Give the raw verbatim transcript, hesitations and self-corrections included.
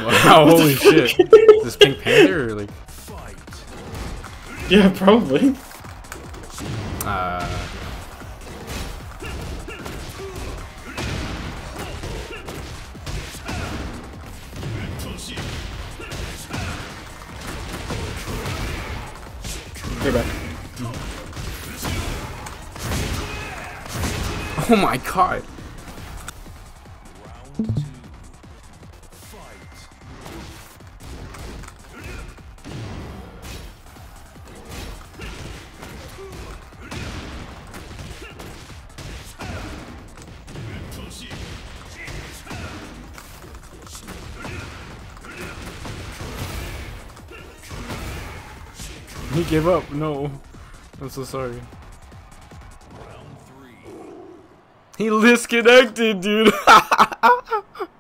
Wow, holy shit. Is this Pink Panther or like? Yeah, probably. Uh. You're back. Oh my god. He gave up. No. I'm so sorry. He disconnected, dude.